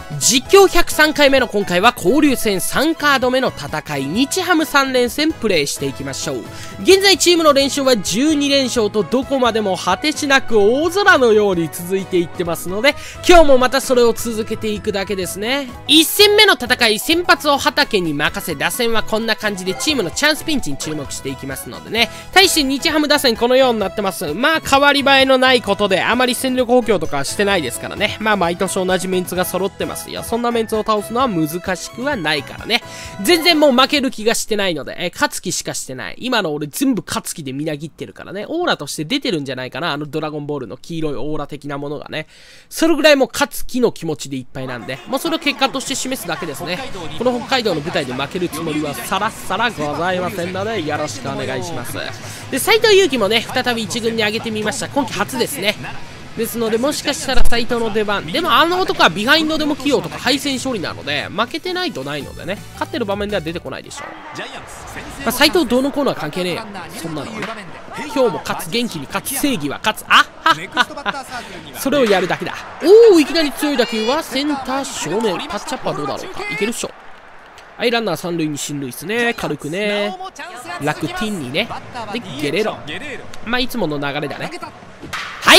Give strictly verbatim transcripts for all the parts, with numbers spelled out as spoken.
実況ひゃくさんかいめの今回は交流戦さんカード目の戦い、日ハムさん連戦プレイしていきましょう。現在チームの連勝はじゅうに連勝とどこまでも果てしなく大空のように続いていってますので、今日もまたそれを続けていくだけですね。いち戦目の戦い、先発を畠に任せ、打線はこんな感じでチームのチャンスピンチに注目していきますのでね。対して日ハム打線このようになってます。まあ変わり映えのないことであまり戦力補強とかはしてないですからね。まあ毎年同じメンツが揃ってます。いや、そんなメンツを倒すのは難しくはないからね。全然もう負ける気がしてないので、え勝つ気しかしてない。今の俺全部勝つ気でみなぎってるからね。オーラとして出てるんじゃないかな。あのドラゴンボールの黄色いオーラ的なものがね。それぐらいもう勝つ気の気持ちでいっぱいなんで、もうそれを結果として示すだけですね。この北海道の舞台で負けるつもりはさらさらございませんので、よろしくお願いします。で、斉藤佑樹もね、再び一軍に上げてみました。今季初ですね。ですので、もしかしたら斉藤の出番。でもあの男はビハインドでも器用とか敗戦処理なので、負けてないとないのでね、勝ってる場面では出てこないでしょう。まあ、斉藤どうのこうのは関係ねえよ。そんなのはね。今日も勝つ、元気に勝つ、正義は勝つ。あっはっはっは。それをやるだけだ。おお、いきなり強い打球はセンター正面。タッチアップはどうだろうか。いけるっしょ。はい、ランナー三塁に進塁ですね。軽くね。楽天にね。で、ゲレロ。まあ、いつもの流れだね。はい、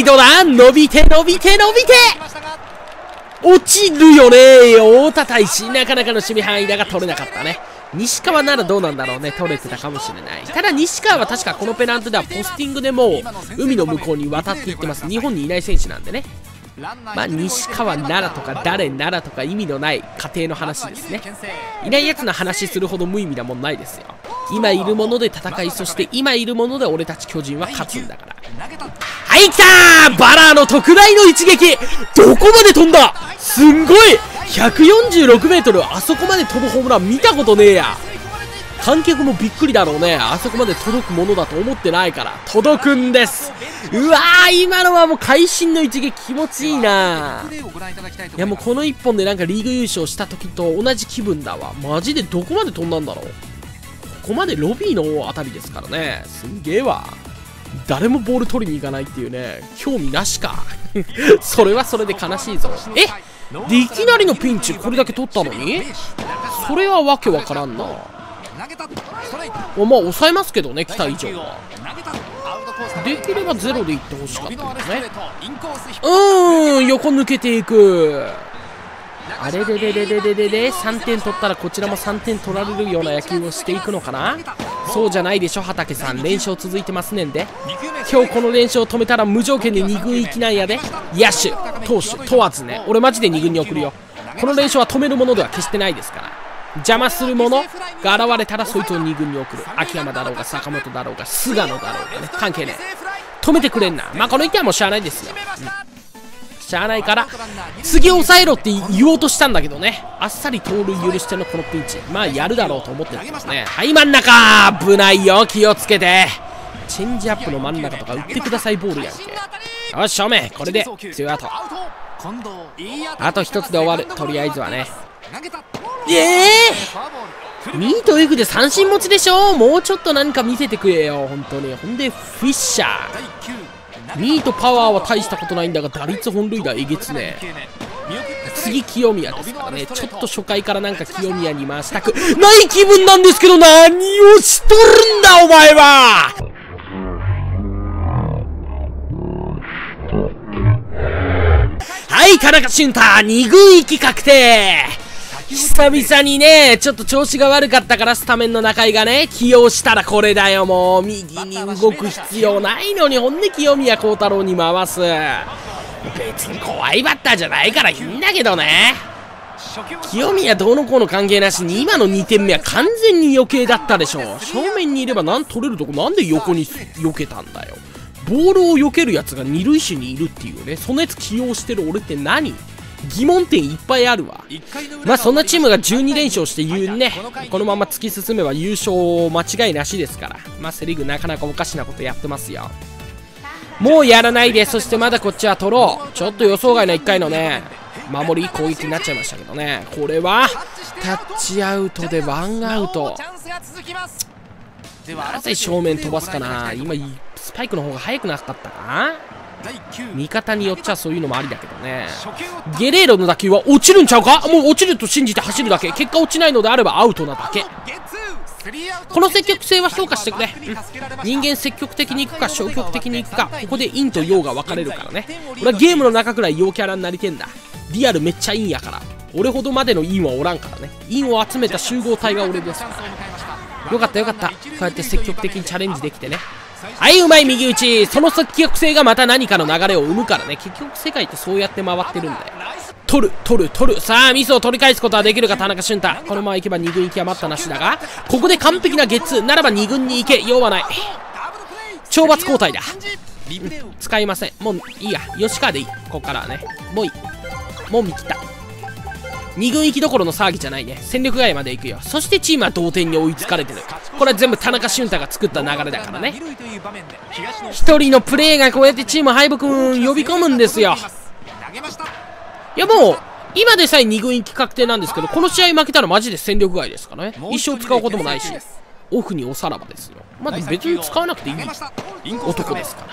どうだ、伸びて伸びて伸びて落ちるよね。大田大使、なかなかの守備範囲だが取れなかったね。西川ならどうなんだろうね。取れてたかもしれない。ただ西川は確かこのペナントではポスティングでもう海の向こうに渡っていってます。日本にいない選手なんでね。まあ西川ならとか誰ならとか意味のない家庭の話ですね。いないやつの話するほど無意味なもんないですよ。今いるもので戦い、そして今いるもので俺たち巨人は勝つんだから。はい、来たー、バラーの特大の一撃。どこまで飛んだ。すんごいひゃくよんじゅうろくメートル、あそこまで飛ぶホームラン見たことねえや。観客もびっくりだろうね。あそこまで届くものだと思ってないから届くんです。うわー、今のはもう会心の一撃、気持ちいいな。いや、もうこの一本でなんかリーグ優勝した時と同じ気分だわ。マジでどこまで飛んだんだろう。ここまでロビーのあたりですからね。すんげえわ。誰もボール取りに行かないっていうね。興味なしか。それはそれで悲しいぞ。えで、いきなりのピンチこれだけ取ったのに、それはわけわからんな。まあ抑えますけどね、期待以上は。できればゼロでいってほしかったけどね。うーん、横抜けていく。あれれれれれれれれ、さんてん取ったらこちらもさんてん取られるような野球をしていくのかな。そうじゃないでしょ、畠さん。連勝続いてますねんで。今日この連勝を止めたら無条件でに軍行きなんやで。野手投手問わずね、俺マジでに軍に送るよ。この連勝は止めるものでは決してないですから。邪魔するものが現れたらそいつをに軍に送る。秋山だろうが坂本だろうが菅野だろうがね、関係ねえ。止めてくれんな。まあこのいっかいはもうしゃあないですよ、うん、しゃあないから次抑えろって言おうとしたんだけどね、あっさり盗塁許してのこのピンチ、まあやるだろうと思ってたんですね。はい真ん中危ないよ、気をつけて。チェンジアップの真ん中とか打ってくださいボールやんけ。よし正面、これでツーアウト。あと一つで終わる、とりあえずはね。ええー、ミート F で三振持ちでしょ。もうちょっと何か見せてくれよ本当に。ほんでフィッシャー、ミートパワーは大したことないんだが打率本塁打えげつね。次清宮ですからね。ちょっと初回からなんか清宮に回したくない気分なんですけど、何をしとるんだお前は。はい、田中俊太に軍行き確定。久々にね、ちょっと調子が悪かったからスタメンの中井がね、起用したらこれだよ。もう右に動く必要ないのに、ほんで清宮幸太郎に回す。別に怖いバッターじゃないからいいんだけどね。清宮どうのこうの関係なしに今のにてんめは完全に余計だったでしょ。正面にいればなん取れるとこなんで横に避けたんだよ。ボールを避けるやつが二塁手にいるっていうね、そのやつ起用してる俺って何、疑問点いっぱいあるわ。まあそんなチームがじゅうに連勝して言うね、このまま突き進めば優勝間違いなしですから。まあセリーグなかなかおかしなことやってますよ。もうやらないで。そしてまだこっちは取ろう。ちょっと予想外のいっかいのね守り攻撃になっちゃいましたけどね。これはタッチアウトでワンアウト。なぜ正面飛ばすかな。今スパイクの方が速くなかったかな。 味方によっちゃそういうのもありだけどね。ゲレーロの打球は落ちるんちゃうか。もう落ちると信じて走るだけ。結果落ちないのであればアウトなだけ。この積極性は評価してくれ、うん、人間積極的に行くか消極的に行くか、ここで陰と陽が分かれるからね。俺はゲームの中くらい陽キャラになりてんだ。リアルめっちゃ陰やから。俺ほどまでの陰はおらんからね。陰を集めた集合体が俺ですから。よかったよかった。こうやって積極的にチャレンジできてね。はい、うまい右打ち。その積極性がまた何かの流れを生むからね。結局世界ってそうやって回ってるんだよ。取る取る取る。さあミスを取り返すことはできるか田中俊太。このまま行けばに軍行きは待ったなしだが、ここで完璧なゲッツーならばに軍に行け。用はない。懲罰交代だ、うん、使いません。もういいや、吉川でいい。ここからはねもういい。もう見切った。に軍行きどころの騒ぎじゃないね。戦力外まで行くよ。そしてチームは同点に追いつかれてる。これは全部田中俊太が作った流れだからね。一人のプレーがこうやってチーム敗北呼び込むんですよ。いやもう今でさえに軍行き確定なんですけど、この試合負けたらマジで戦力外ですからね。一生使うこともないし、オフにおさらばですよ。まあ別に使わなくていい男ですから。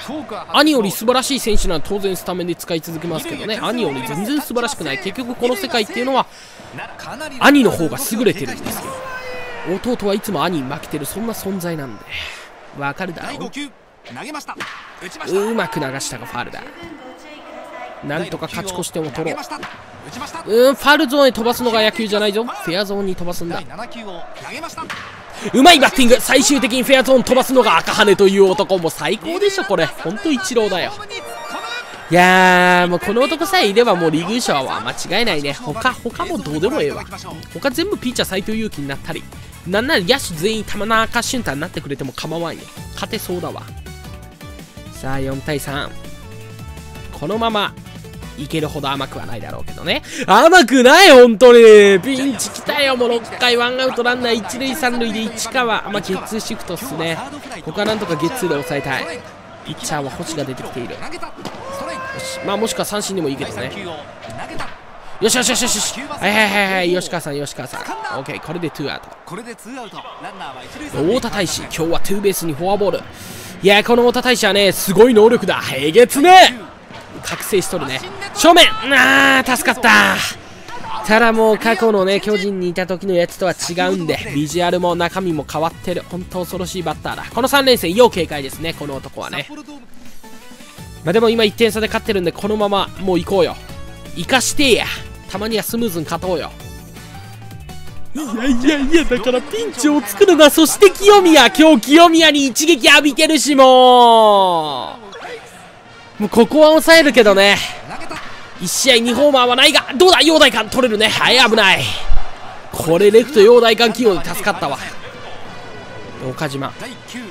兄より素晴らしい選手なら当然スタメンで使い続けますけどね。兄より全然素晴らしくない。結局この世界っていうのは兄の方が優れてるんですよ。弟はいつも兄に負けてる、そんな存在なんでわかるだろう。うまく流したがファウルだ。なんとか勝ち越しても取ろう。うーん、ファウルゾーンに飛ばすのが野球じゃないぞ。フェアゾーンに飛ばすんだ。うまいバッティング。最終的にフェアゾーン飛ばすのが赤羽という男。もう最高でしょこれ。ほんとイチローだよ。いやーもうこの男さえいればもうリーグ優勝は間違いないね。他他もどうでもええわ。他全部ピッチャー斎藤佑樹になったり、なんなら野手全員玉中俊太になってくれても構わんよ。勝てそうだわ。さあよんたいさん、このままいけるほど甘くはないだろうけどね。甘くない本当に。ピンチきたよ。もうろっかいワンアウトランナー一塁三塁で市川。まあゲッツーシフトっすね。ここはなんとかゲッツーで抑えたい。ピッチャーは星が出てきている。よし、まあもしくは三振でもいいけどね。よしよしよしよし。はいはいはいはい、吉川さん吉川さん。オッケー、これでツーアウト。太田大志今日はツーベースにフォアボール。いやこの太田大志はねすごい能力だ。えげつね。覚醒しとるね。正面、あー助かった。ただもう過去のね巨人にいた時のやつとは違うんで、ビジュアルも中身も変わってる。本当恐ろしいバッターだ。このさん連戦要警戒ですね、この男はね。まあでも今いってん差で勝ってるんで、このままもう行こうよ。生かしてや。たまにはスムーズに勝とうよ。いやいやいや、だからピンチを作るな。そして清宮、今日清宮に一撃浴びてるし、もうもうここは抑えるけどね。いち試合にホーマーはないが、どうだ陽大館取れるね。はい、危ない。これレフト陽大館起用で助かったわ。岡島、うわもう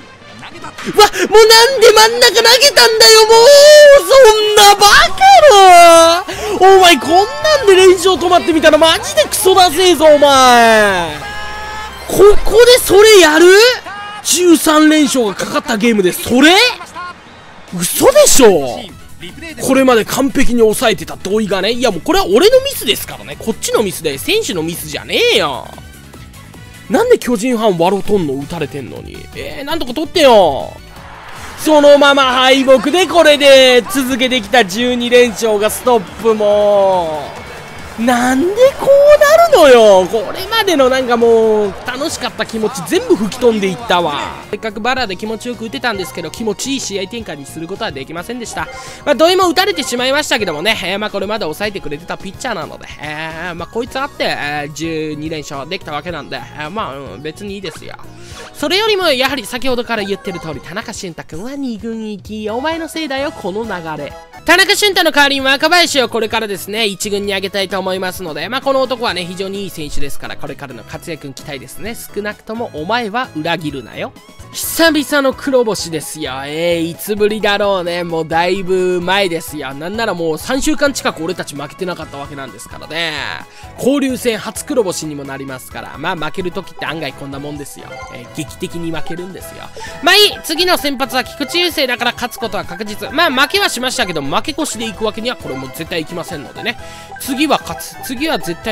なんで真ん中投げたんだよ。もうそんなバカな。お前こんなんで連勝止まってみたらマジでクソだせえぞお前。ここでそれやる。じゅうさん連勝がかかったゲームでそれ嘘でしょ。これまで完璧に抑えてた土井がね。いやもうこれは俺のミスですからね。こっちのミスで選手のミスじゃねえよ。なんで巨人ファン笑うとんの。打たれてんのに。えー、なんとか取ってよ。そのまま敗北でこれで続けてきたじゅうに連勝がストップ。もうなんでこうなるのよ。これまでのなんかもう楽しかった気持ち全部吹き飛んでいったわ。せっかくバラーで気持ちよく打てたんですけど、気持ちいい試合展開にすることはできませんでした。まあ土井も打たれてしまいましたけどもね、えー、まあこれまで抑えてくれてたピッチャーなので、えー、まあこいつあって、えー、じゅうに連勝できたわけなんで、えー、まあ、うん、別にいいですよ。それよりもやはり先ほどから言ってる通り、田中俊太君はに軍行き。お前のせいだよこの流れ。田中俊太の代わりに若林をこれからですねいち軍に上げたいと思いますので、まあこの男はね非常にいい選手ですから、これからの活躍に期待ですね。少なくともお前は裏切るなよ。久々の黒星ですよ。えー、いつぶりだろうね。もうだいぶ前ですよ。なんならもうさんしゅうかん近く俺たち負けてなかったわけなんですからね。交流戦初黒星にもなりますから、まあ負けるときって案外こんなもんですよ。えー、劇的に負けるんですよ。まあいい。次の先発は菊池雄星だから勝つことは確実。まあ負けはしましたけど、負け越しで行くわけにはこれも絶対いきませんのでね。次は勝つ。次は絶対に勝つ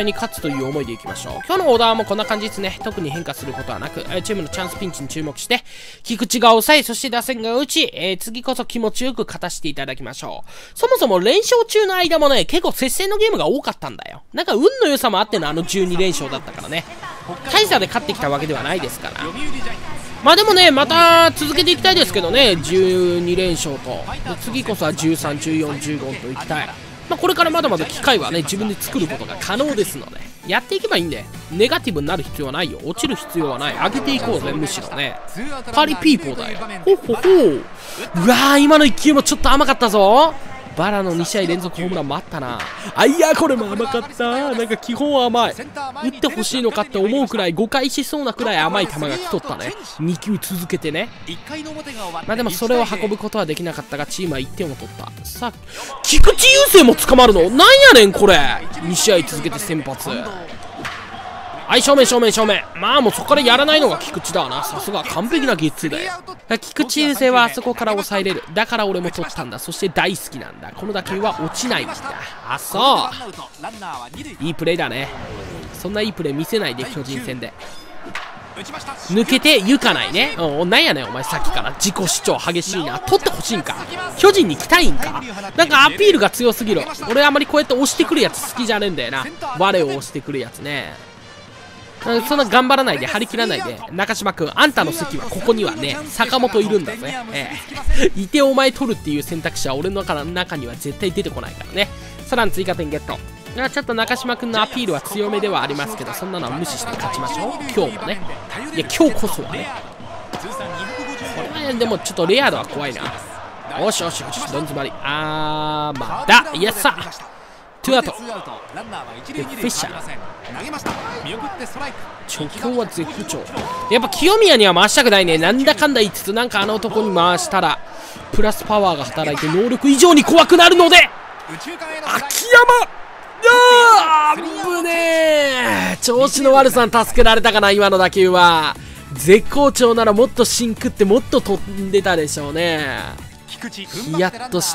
という思いでいきましょう。今日のオーダーもこんな感じですね。特に変化することはなく、チームのチャンスピンチに注目して、菊池が抑え、そして打線が打ち、えー、次こそ気持ちよく勝たせていただきましょう。そもそも連勝中の間もね、結構接戦のゲームが多かったんだよ。なんか運の良さもあってのあのじゅうにれんしょうだったからね。大差で勝ってきたわけではないですから。まあでもね、また続けていきたいですけどね、じゅうにれんしょうと。次こそはじゅうさん、じゅうよん、じゅうごといきたい。まあこれからまだまだ機会はね、自分で作ることが可能ですので、やっていけばいいんで、ネガティブになる必要はないよ。落ちる必要はない。上げていこうぜ、むしろね。パリピーポーだよ。ほほほう。うわー、今のいっきゅうもちょっと甘かったぞ。バラのにしあい連続ホームランもあったな。あ、いや、これも甘かった。なんか基本は甘い。打ってほしいのかって思うくらい、誤解しそうなくらい甘い球が来とったね。にきゅう続けてね。まあでもそれを運ぶことはできなかったが、チームはいってんを取った。さあ、菊池雄星も捕まるのなんやねん、これ。にしあい続けて先発。はい、正面正面正面。まあもうそこからやらないのが菊池だな。さすが完璧なゲッツーだよ。菊池雄星はあそこから抑えれる。だから俺も取ったんだ。そして大好きなんだ。この打球は落ちないんだ。あ、そう。いいプレーだね。そんないいプレー見せないで、巨人戦で。抜けて行かないね。うん、なんやねんお前さっきから自己主張激しいな。取ってほしいんか。巨人に来たいんか。なんかアピールが強すぎる。俺あんまりこうやって押してくるやつ好きじゃねえんだよな。我を押してくるやつね。そんな頑張らないで、張り切らないで。中島君、あんたの席はここにはね、坂本いるんだぜ。ええ。いてお前取るっていう選択肢は俺の中には絶対出てこないからね。さらに追加点ゲット。ちょっと中島君のアピールは強めではありますけど、そんなのは無視して勝ちましょう。今日もね。いや、今日こそはね。これはでもちょっとレアードは怖いな。よしよしよし、どん詰まり。あー、まだ。いやさ。ツーアウト。フィッシャー。調教は絶不調。やっぱ清宮には回したくないね。なんだかんだ言いつつ、なんかあの男に回したらプラスパワーが働いて能力以上に怖くなるので、秋山、あー危ねえ。調子の悪さに助けられたかな。今の打球は絶好調ならもっと芯食ってもっと飛んでたでしょうね。ヒヤッとした。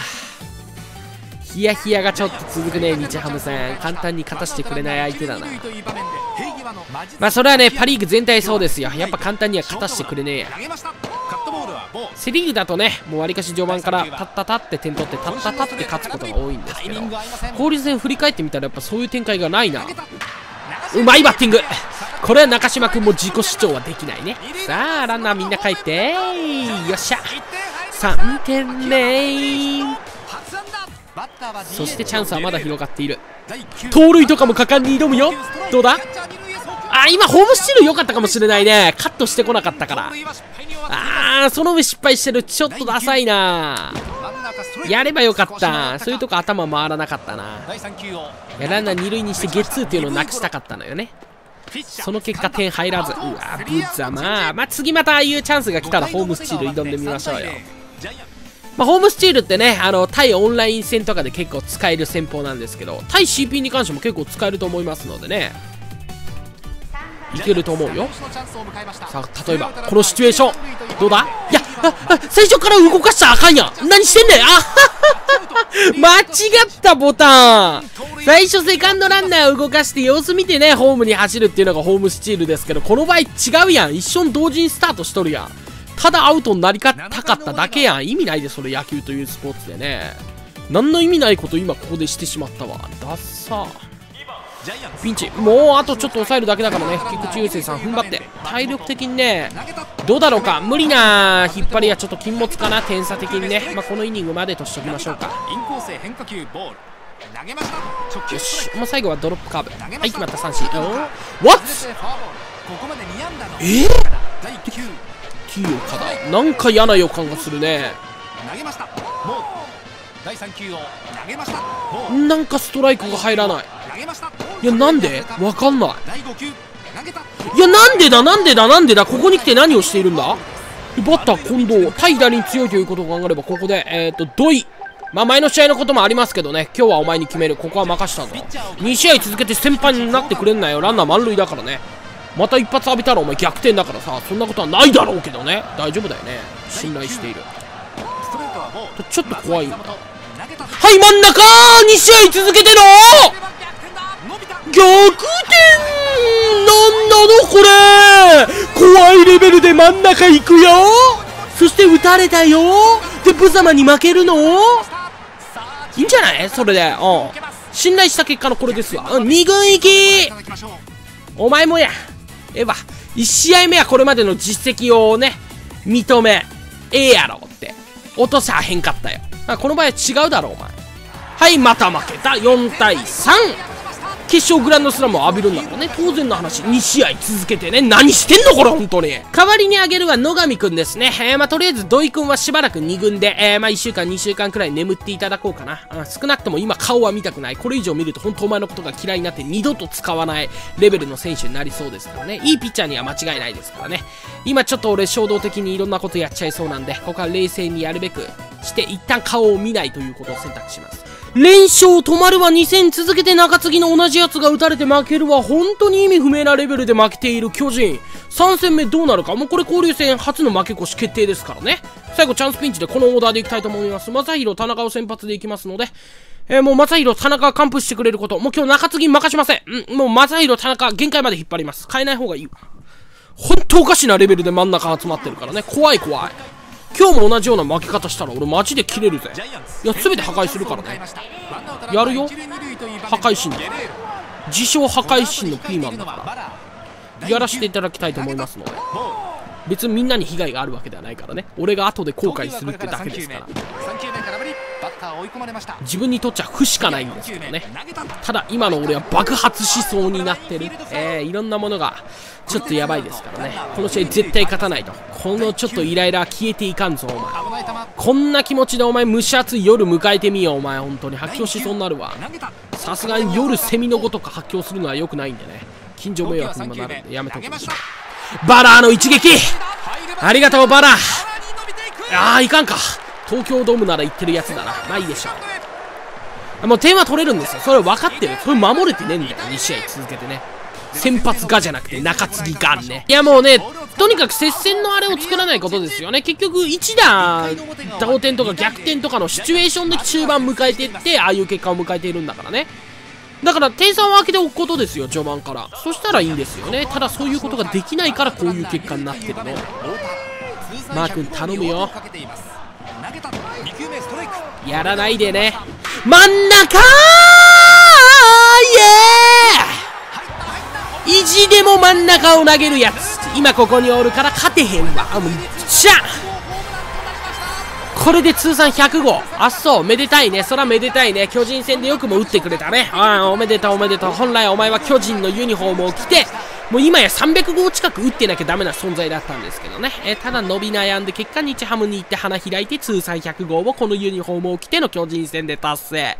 ヒヤヒヤがちょっと続くね、日ハム戦。簡単に勝たせてくれない相手だな。まあそれはね、パ・リーグ全体そうですよ。やっぱ簡単には勝たせてくれねえや。セ・リーグだとね、もうわりかし序盤からタッタタって点取ってタッタタって勝つことが多いんですけど、交流戦振り返ってみたらやっぱそういう展開がないな。うまいバッティング。これは中島君も自己主張はできないね。さあランナーみんな帰って、よっしゃさんてんめ。そしてチャンスはまだ広がっている。盗塁とかも果敢に挑むよ。どうだ。あー、今ホームスチール良かったかもしれないね。カットしてこなかったから。あー、その上失敗してる。ちょっとダサいな。やればよかった。そういうとこ頭回らなかったな。いやランナーに塁にしてゲッツーっていうのをなくしたかったのよね。その結果点入らず。うわブザまあまあ次またああいうチャンスが来たらホームスチール挑んでみましょうよ。まあ、ホームスチールってね、あの対オンライン戦とかで結構使える戦法なんですけど、対 シーピー に関しても結構使えると思いますのでね、いけると思うよ。さあ例えばこのシチュエーションどうだ。いやああ最初から動かしちゃあかんやん。何してんねん。あ間違ったボタン。最初セカンドランナー動かして様子見てねホームに走るっていうのがホームスチールですけど、この場合違うやん。一緒に同時にスタートしとるやん。ただアウトになりたかっただけやん。意味ないでそれ、野球というスポーツでね。何の意味ないこと今ここでしてしまったわ。ダッサー。ピンチもうあとちょっと抑えるだけだからね。菊池雄星さん踏ん張って体力的にねどうだろうか。無理な引っ張りはちょっと禁物かな、点差的にね。まあこのイニングまでとしておきましょうか。よし、もう最後はドロップカーブ。はい決まった。三振。What？ えーT 岡田なんか嫌な予感がするね。なんかストライクが入らない。いやなんでわかんない。いやなんでだなんでだなんでだ。ここに来て何をしているんだ。バッター近藤対左に強いということを考えればここでえっと土井、まあ前の試合のこともありますけどね、今日はお前に決める。ここは任したぞ。に試合続けて先輩になってくれんなよ。ランナー満塁だからね。また一発浴びたらお前逆転だからさ、そんなことはないだろうけどね。大丈夫だよね。信頼している。ちょっと怖いんだ。はい真ん中に試合続けての行なんなのこれ。怖いレベルで真ん中行くよ。そして撃たれたよ。で無様に負けるのいいんじゃないそれで。うん信頼した結果のこれですわ。うんに軍行き。お前もやええわ。いち試合目はこれまでの実績をね認めええやろって落としゃへんかったよ。この場合は違うだろお前。はいまた負けた。よんたいさん。決勝グランドスラムを浴びるんだからね当然の話。に試合続けてね何してんのこれ本当に。代わりにあげるは野上くんですね。えー、まあとりあえず土井くんはしばらくに軍で、えー、まあいっしゅうかんにしゅうかんくらい眠っていただこうかな。あ少なくとも今顔は見たくない。これ以上見ると本当お前のことが嫌いになって二度と使わないレベルの選手になりそうですからね。いいピッチャーには間違いないですからね。今ちょっと俺衝動的にいろんなことやっちゃいそうなんでここは冷静にやるべくして一旦顔を見ないということを選択します。連勝止まるわ。に戦続けて中継ぎの同じやつが打たれて負けるわ。本当に意味不明なレベルで負けている巨人。さん戦目どうなるか。もうこれ交流戦初の負け越し決定ですからね。最後チャンスピンチでこのオーダーでいきたいと思います。正宏田中を先発でいきますので、えー、もう正宏田中が完封してくれること。もう今日中継ぎ任しません。うん、もう正宏田中限界まで引っ張ります。変えない方がいいわ。本当おかしなレベルで真ん中集まってるからね。怖い怖い。今日も同じような負け方したら俺マジで切れるぜ。いや全て破壊するからね。やるよ破壊神だ。自称破壊神のピーマンだからやらせていただきたいと思いますので。別にみんなに被害があるわけではないからね。俺が後で後悔するってだけですから。自分にとっちゃ負しかないんですけどね。ただ今の俺は爆発しそうになってる。えー、いろんなものがちょっとやばいですからね。この試合絶対勝たないと。このちょっとイライラ消えていかんぞお前。こんな気持ちでお前蒸し暑い夜迎えてみようお前。本当に発狂しそうになるわ。さすがに夜セミのごとく発狂するのは良くないんでね。近所迷惑にもなるんでやめときましょう。バラーの一撃ありがとうバラー。ああいかんか。東京ドームなら行ってるやつだな。まあいいでしょう。もう点は取れるんですよ。それ分かってる。それ守れてねえんだよに試合続けてね。先発がじゃなくて中継ぎがね。いやもうねとにかく接戦のあれを作らないことですよね。結局一打同点とか逆転とかのシチュエーションで終盤迎えていってああいう結果を迎えているんだからね。だから点差を開けておくことですよ序盤から。そしたらいいんですよね。ただそういうことができないからこういう結果になってるの。マー君頼むよ。やらないでね。真ん中ーイエー意地でも真ん中を投げるやつ今ここにおるから勝てへんわ。あもうしゃこれで通算ひゃくごう。あっそうめでたいね。そらめでたいね。巨人戦でよくも打ってくれたね。ああおめでとうおめでとう。本来お前は巨人のユニフォームを着てもう今やさんびゃくごう近く打ってなきゃダメな存在だったんですけどね。えー、ただ伸び悩んで結果日ハムに行って花開いて通算ひゃくごうをこのユニフォームを着ての巨人戦で達成。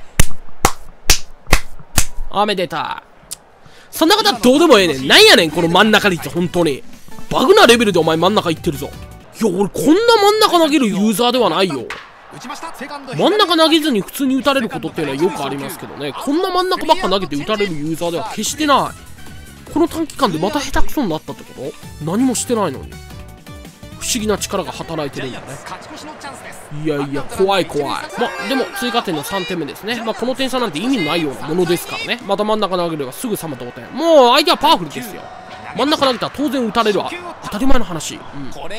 おめでとう。そんなことはどうでもええねん。なんやねんこの真ん中率。本当にバグなレベルでお前真ん中いってるぞ。いや俺こんな真ん中投げるユーザーではないよ。真ん中投げずに普通に打たれることっていうのはよくありますけどね。こんな真ん中ばっか投げて打たれるユーザーでは決してない。この短期間でまた下手くそになったってこと？何もしてないのに不思議な力が働いてるんだね。いやいや怖い怖い。まあでも追加点のさんてんめですね。まあこの点差なんて意味のないようなものですからね。また真ん中投げればすぐさま同点。もう相手はパワフルですよ。真ん中投げたら当然打たれるわ。当たり前の話。うん、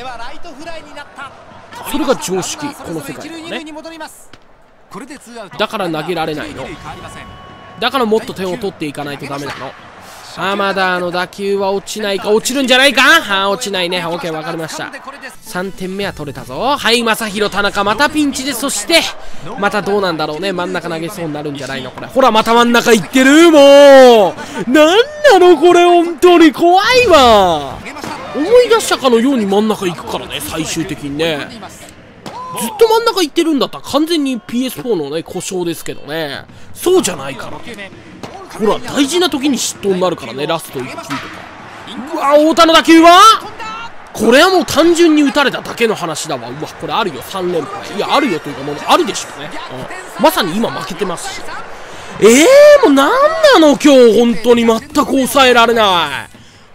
それが常識この世界ではね。だから投げられないの。だからもっと点を取っていかないとダメなの。浜田の打球は落ちないか。落ちるんじゃないか。あ落ちないね。 OK 分かりました。さんてんめは取れたぞ。はい正宏田中またピンチで。そしてまたどうなんだろうね。真ん中投げそうになるんじゃないのこれ。ほらまた真ん中いってる。もうなんなのこれ本当に怖いわ。思い出したかのように真ん中行くからね最終的にね。ずっと真ん中行ってるんだったら完全に ピーエスフォー のね故障ですけどね。そうじゃないからほら大事な時に失投になるからね。ラストいっきゅうとか。うわ太田の打球はこれはもう単純に打たれただけの話だわ。うわこれあるよさんれんぱい。いやあるよというかもうあるでしょうね、うん、まさに今負けてますし。えー、もうなんなの今日本当に全く抑えられない。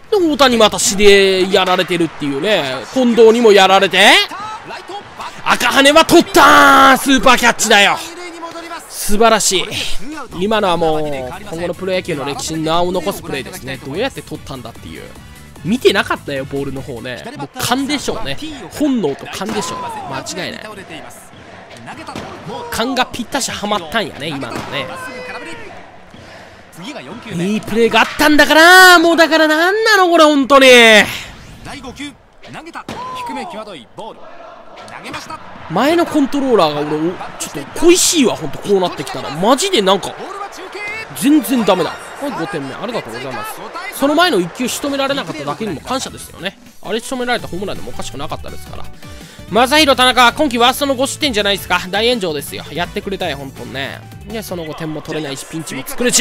で太田にまた死でやられてるっていうね。近藤にもやられて赤羽は取ったー。スーパーキャッチだよ。 素晴らしい。今のはもう今後のプロ野球の歴史に名を残すプレーですね。どうやって取ったんだっていう、見てなかったよボールの方ね。もう勘でしょうね。本能と勘でしょう。間違いない。勘がぴったしはまったんやね今のはね。いいプレーがあったんだから、もうだからなんなのこれ本当に。前のコントローラーが俺ちょっと恋しいわ、ほんと。こうなってきたらマジでなんか全然ダメだ。はい、ごてんめありがとうございます。その前のいっ球仕留められなかっただけにも感謝ですよね。あれ仕留められたホームランでもおかしくなかったですから。正宏田中、今季ワーストのご失点じゃないですか。大炎上ですよ。やってくれたよ本当にね。でその後点も取れないしピンチも作るし、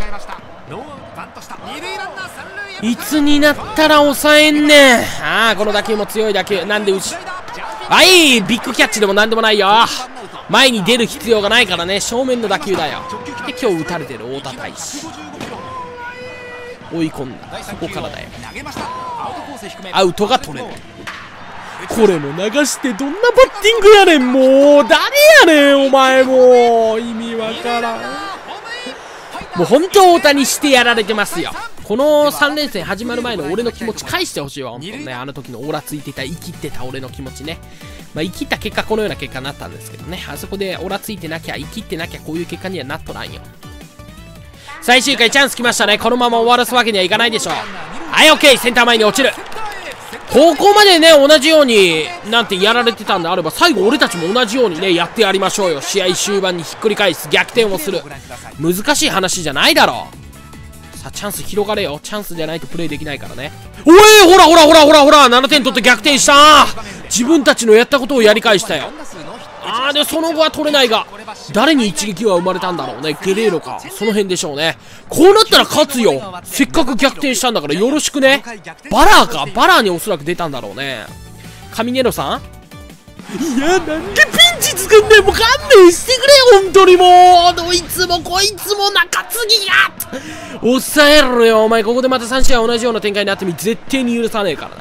いつになったら抑えんねん。ああこの打球も強い打球。なんで後ろ、はい、ビッグキャッチでもなんでもないよ。前に出る必要がないからね。正面の打球だよ。で今日打たれてる太田大使、追い込んだ。そこからだよ。アウトが取れる。これも流してどんなバッティングやねん。もう誰やねんお前。もう意味わからん。もう本当大谷してやられてますよ。このさん連戦始まる前の俺の気持ち返してほしいわ本当ね。あの時のオーラついてた、生きってた俺の気持ちね。まあ生きった結果このような結果になったんですけどね。あそこでオーラついてなきゃ、生きってなきゃこういう結果にはなっとらんよ。最終回チャンス来ましたね。このまま終わらすわけにはいかないでしょう。はい、オッケー。センター前に落ちる。ここまでね同じようになんてやられてたんであれば、最後俺たちも同じようにねやってやりましょうよ。試合終盤にひっくり返す、逆転をする。難しい話じゃないだろう。さあチャンス広がれよ。チャンスじゃないとプレイできないからね。おいほらほらほらほらほら、ななてん取って逆転した。自分たちのやったことをやり返したよ。あーでその後は取れないが、誰に一撃は生まれたんだろうね。ゲレーロか、その辺でしょうね。こうなったら勝つよ。せっかく逆転したんだからよろしくね。バラーか、バラーにおそらく出たんだろうね。カミネロさん、いやなんでピンチ作んねん。もう勘弁してくれよ本当に。もうどいつもこいつも中継ぎが抑えろよお前。ここでまたさん試合同じような展開になってみ、絶対に許さねえからな。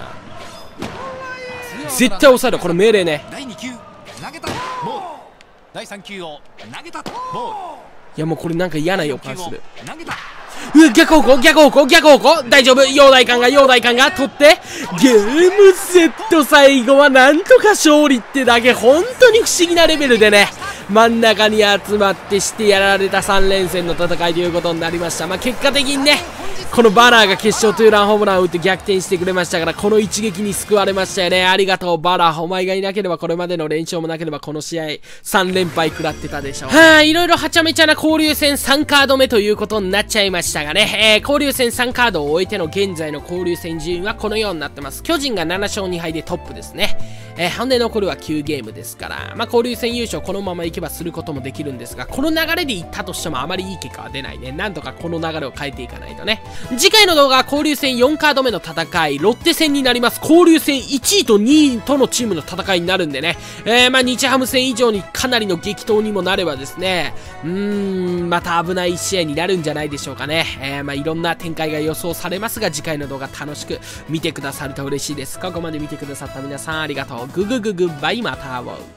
絶対抑えろ。これ命令ね。いやもうこれなんか嫌な予感する。うわ逆方向逆方向逆方向、大丈夫。陽大館が陽大館が取ってゲームセット。最後はなんとか勝利ってだけ。本当に不思議なレベルでね真ん中に集まってしてやられたさん連戦の戦いということになりました。まあ結果的にねこのバラーが決勝ツーランホームランを打って逆転してくれましたから、この一撃に救われましたよね。ありがとうバラー。お前がいなければ、これまでの連勝もなければ、この試合さん連敗食らってたでしょう。はあ、いろいろはちゃめちゃな交流戦さんカード目ということになっちゃいましたがね、えー、交流戦さんカードを終えての現在の交流戦順位はこのようになってます。巨人がなな勝に敗でトップですね。えー、ほんで残るはきゅうゲームですから、まあ、交流戦優勝このままいけばすることもできるんですが、この流れでいったとしてもあまりいい結果は出ないね。なんとかこの流れを変えていかないとね。次回の動画は交流戦よんカード目の戦い、ロッテ戦になります。交流戦いちいとにいとのチームの戦いになるんでね、えー、まあ日ハム戦以上にかなりの激闘にもなればですね、うーん、また危ない試合になるんじゃないでしょうかね。えー、まあいろんな展開が予想されますが、次回の動画楽しく見てくださると嬉しいです。ここまで見てくださった皆さんありがとう。ググググバイ、また会おう。